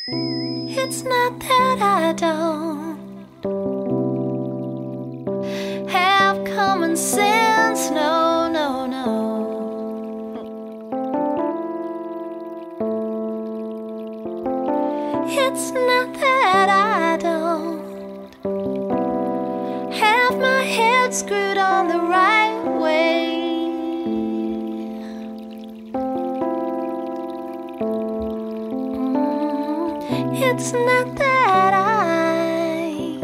It's not that I don't have common sense, no, no, no. It's not that I don't have my head screwed on the right way. It's not that I'm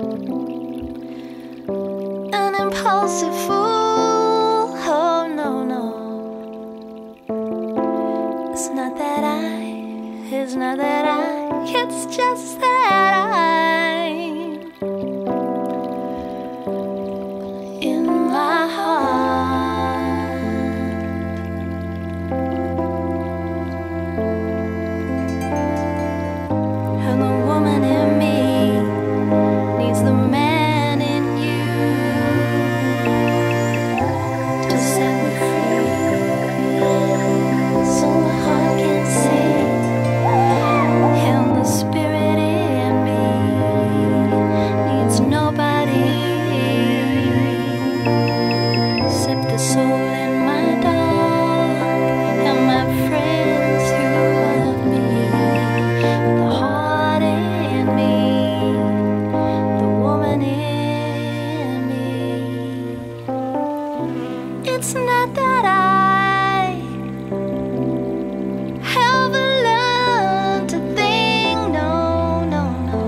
an impulsive fool, oh no, no. It's not that it's not that it's just that I'm in my heart. And the woman in me needs the man in you to set me free, so my heart can sing. And the spirit in me needs nobody except the soul in my dog and my friends who love me. The heart in me, the woman in me. It's not that I have learned to think, no, no, no.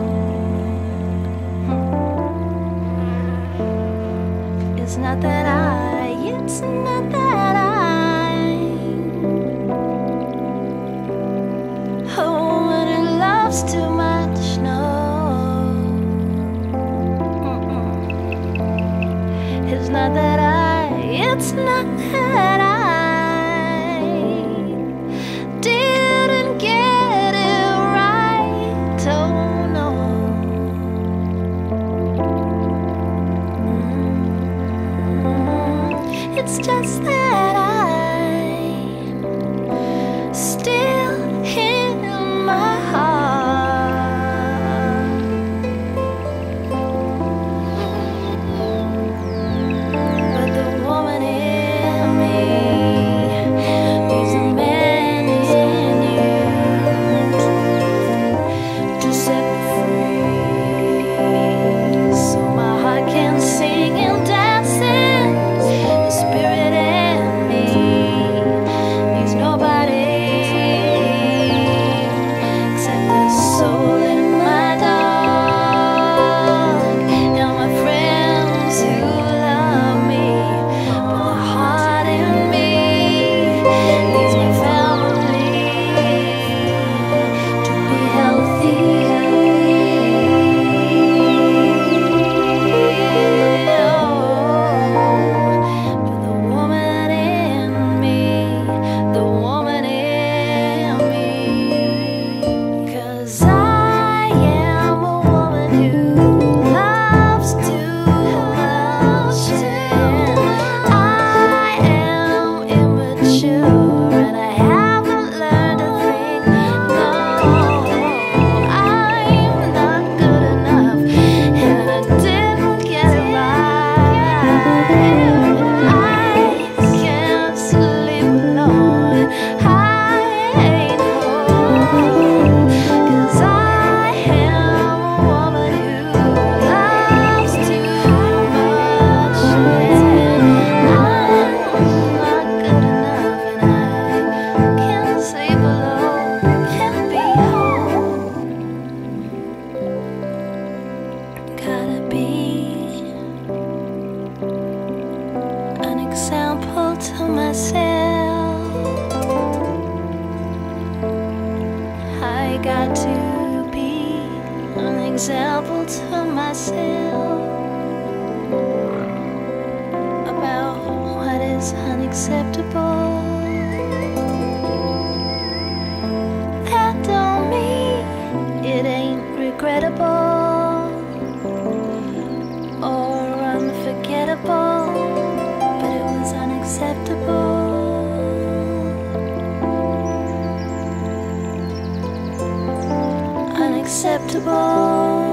It's not that it's not that a woman who loves too much, no. It's not that it's not that I didn't get it right, oh no. It's just that I'm still in my heart. But the woman in me needs a man in you to set me free, so my heart can sing and dance in. The spirit in me needs nobody except the soul in my dog and my friends who love me. But the heart in me needs my family to be healthy. But the woman in me, the woman in me, 'cause I am a woman who loves too much, and I am immature, and I haven't learned a thing. No, I'm not good enough, and I didn't get it right. I can't sleep alone. I ain't home, 'cause I am a woman who loves too much, and I'm not good enough, and I can't sleep alone, can't be home. Gotta be an example to myself. I got to be an example to myself about what is unacceptable. That don't mean it ain't regrettable or unforgettable, but it was unacceptable. acceptable.